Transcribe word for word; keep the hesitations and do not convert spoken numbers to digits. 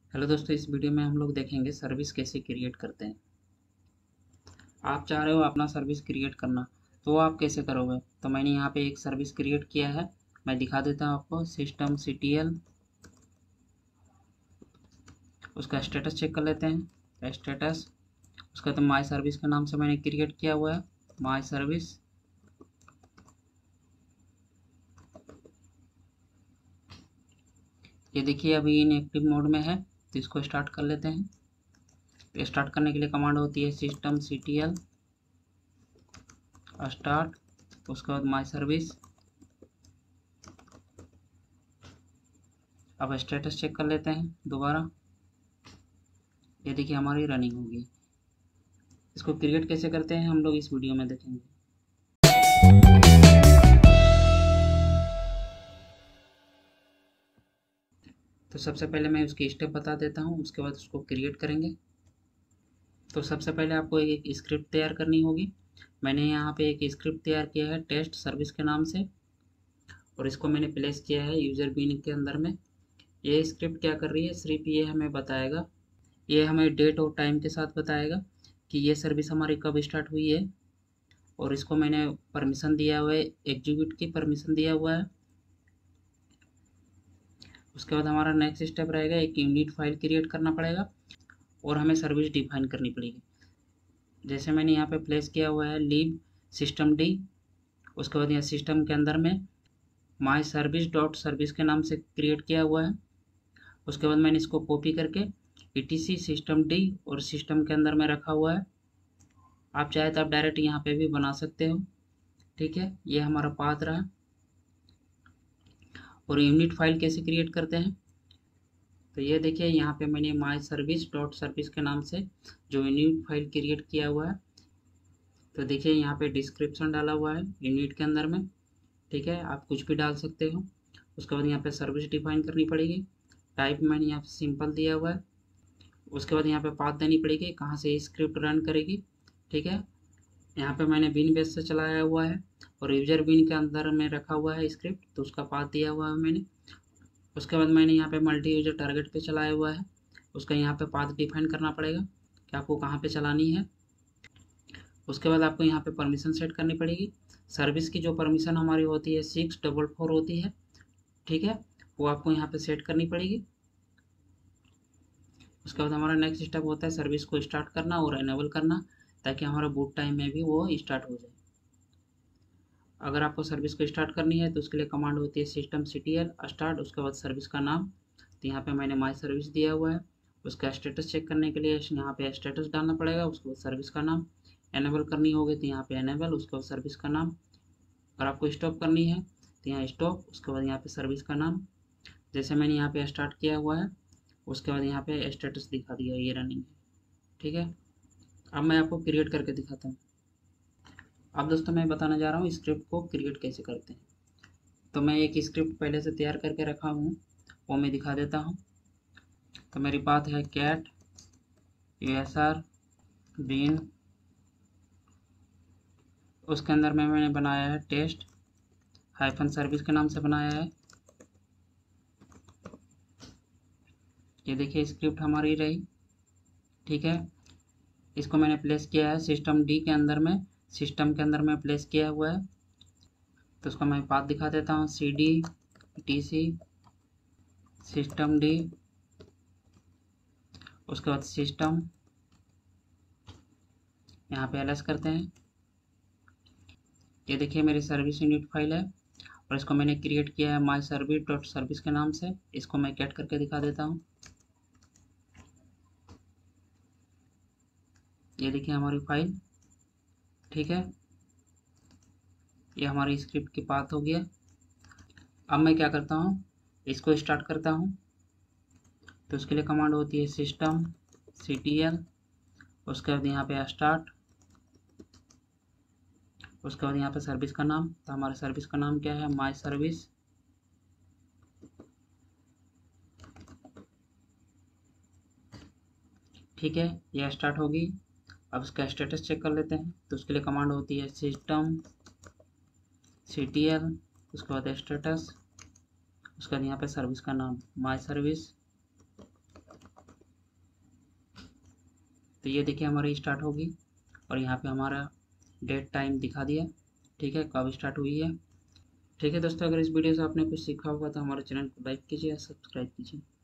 Hello दोस्तों, इस video में हम लोग देखेंगे सर्विस कैसे क्रिएट करते हैं। आप चाह रहे हो अपना सर्विस क्रिएट करना, तो वो आप कैसे करोगे। तो मैंने यहाँ पे एक सर्विस क्रिएट किया है, मैं दिखा देता हूँ आपको। सिस्टम सी टी एल, उसका स्टेटस चेक कर लेते हैं। स्टेटस उसका तो माई सर्विस के नाम से मैंने क्रिएट किया हुआ है, माई सर्विस। ये देखिए अभी इन एक्टिव मोड में है, तो इसको स्टार्ट कर लेते हैं। तो स्टार्ट करने के लिए कमांड होती है system C T L start, उसके बाद माई सर्विस। अब स्टेटस चेक कर लेते हैं दोबारा। ये देखिए हमारी रनिंग होगी। इसको क्रिएट कैसे करते हैं हम लोग इस वीडियो में देखेंगे। तो सबसे पहले मैं उसकी स्टेप बता देता हूँ, उसके बाद उसको क्रिएट करेंगे। तो सबसे पहले आपको एक स्क्रिप्ट तैयार करनी होगी। मैंने यहाँ पे एक स्क्रिप्ट तैयार किया है टेस्ट सर्विस के नाम से, और इसको मैंने प्लेस किया है यूजर बीन के अंदर में। ये स्क्रिप्ट क्या कर रही है, सिर्फ ये हमें बताएगा, ये हमें डेट और टाइम के साथ बताएगा कि ये सर्विस हमारी कब स्टार्ट हुई है। और इसको मैंने परमिशन दिया हुआ है, एग्जीक्यूट की परमिशन दिया हुआ है। उसके बाद हमारा नेक्स्ट स्टेप रहेगा, एक यूनिट फाइल क्रिएट करना पड़ेगा और हमें सर्विस डिफाइन करनी पड़ेगी। जैसे मैंने यहाँ पे प्लेस किया हुआ है लीव सिस्टम डी, उसके बाद यहाँ सिस्टम के अंदर में माई सर्विस डॉट सर्विस के नाम से क्रिएट किया हुआ है। उसके बाद मैंने इसको कॉपी करके E T C system D और सिस्टम के अंदर में रखा हुआ है। आप चाहे तो आप डायरेक्ट यहाँ पे भी बना सकते हो, ठीक है। ये हमारा पाथ रहा। और यूनिट फाइल कैसे क्रिएट करते हैं, तो ये देखिए यहाँ पे मैंने माई सर्विस डॉट सर्विस के नाम से जो यूनिट फाइल क्रिएट किया हुआ है। तो देखिए यहाँ पे डिस्क्रिप्शन डाला हुआ है यूनिट के अंदर में, ठीक है। आप कुछ भी डाल सकते हो। उसके बाद यहाँ पे सर्विस डिफाइन करनी पड़ेगी। टाइप मैंने यहाँ पे सिंपल दिया हुआ है। उसके बाद यहाँ पे पाथ देनी पड़ेगी कहाँ से स्क्रिप्ट रन करेगी, ठीक है। यहाँ पे मैंने बिन बेस से चलाया हुआ है और यूजर बिन के अंदर में रखा हुआ है स्क्रिप्ट, तो उसका पाथ दिया हुआ है मैंने। उसके बाद मैंने यहाँ पे मल्टी यूजर टारगेट पे चलाया हुआ है, उसका यहाँ पे पाथ डिफाइन करना पड़ेगा कि आपको कहाँ पे चलानी है। उसके बाद आपको यहाँ पे परमिशन सेट करनी पड़ेगी। सर्विस की जो परमिशन हमारी होती है सिक्स डबल फोर होती है, ठीक है, वो आपको यहाँ पे सेट करनी पड़ेगी। उसके बाद हमारा नेक्स्ट स्टेप होता है सर्विस को स्टार्ट करना और एनेबल करना, ताकि हमारा बूट टाइम में भी वो स्टार्ट हो जाए। अगर आपको सर्विस को स्टार्ट करनी है तो उसके लिए कमांड होती है system C T L start, उसके बाद सर्विस का नाम। तो यहाँ पे मैंने माई सर्विस दिया हुआ है। उसका स्टेटस चेक करने के लिए यहाँ पे स्टेटस डालना पड़ेगा, उसके बाद सर्विस का नाम। एनेबल करनी होगी तो यहाँ पे एनेबल, उसके बाद सर्विस का नाम। अगर आपको स्टॉप करनी है तो यहाँ स्टॉप, उसके बाद यहाँ पे सर्विस का नाम। जैसे मैंने यहाँ पे स्टार्ट किया हुआ है, उसके बाद यहाँ पे स्टेटस दिखा दिया, ये रनिंग है, ठीक है। अब मैं आपको क्रिएट करके दिखाता हूँ। अब दोस्तों मैं बताने जा रहा हूँ स्क्रिप्ट को क्रिएट कैसे करते हैं। तो मैं एक स्क्रिप्ट पहले से तैयार करके रखा हूँ, वो मैं दिखा देता हूँ। तो मेरी बात है cat U S R bin, उसके अंदर में मैंने बनाया है टेस्ट हाइफन सर्विस के नाम से बनाया है। ये देखिए स्क्रिप्ट हमारी रही, ठीक है। इसको मैंने प्लेस किया है सिस्टम डी के अंदर में, सिस्टम के अंदर में प्लेस किया हुआ है। तो उसका मैं पाथ दिखा देता हूँ, C D T C system D, उसके बाद सिस्टम, यहाँ पे एल एस करते हैं। ये देखिए मेरी सर्विस यूनिट फाइल है और इसको मैंने क्रिएट किया है माई सर्विस डॉट सर्विस के नाम से। इसको मैं कैट करके दिखा देता हूँ। ये देखिए हमारी फाइल, ठीक है। ये हमारी स्क्रिप्ट की पाथ हो गया। अब मैं क्या करता हूँ, इसको स्टार्ट करता हूँ। तो उसके लिए कमांड होती है सिस्टम सी टी एल, उसके बाद यहाँ पे स्टार्ट, उसके बाद यहाँ पे सर्विस का नाम। तो हमारे सर्विस का नाम क्या है, माई सर्विस, ठीक है। यह स्टार्ट होगी। अब उसका स्टेटस चेक कर लेते हैं। तो उसके लिए कमांड होती है सिस्टम सी टी एल, उसके बाद स्टेटस, उसके बाद यहाँ पे सर्विस का नाम माई सर्विस, तो ये देखिए हमारी स्टार्ट होगी और यहाँ पे हमारा डेट टाइम दिखा दिया, ठीक है, कब स्टार्ट हुई है। ठीक है दोस्तों, अगर इस वीडियो से आपने कुछ सीखा होगा तो हमारे चैनल को लाइक कीजिए, सब्सक्राइब कीजिए।